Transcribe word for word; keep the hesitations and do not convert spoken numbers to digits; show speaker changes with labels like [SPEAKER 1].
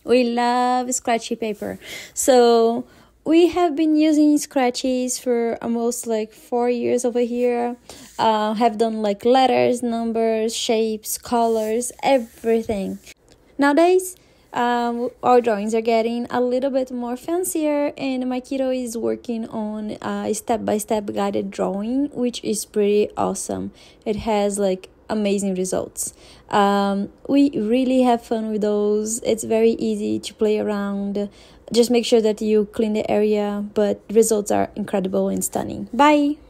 [SPEAKER 1] We love scratchy paper. So we have been using scratches for almost like four years over here. Uh, have done like letters, numbers, shapes, colors, everything. Nowadays, um, our drawings are getting a little bit more fancier, and my kiddo is working on a step-by-step guided drawing, which is pretty awesome. It has like amazing results. Um, we really have fun with those. It's very easy to play around. Just make sure that you clean the area, but results are incredible and stunning. Bye!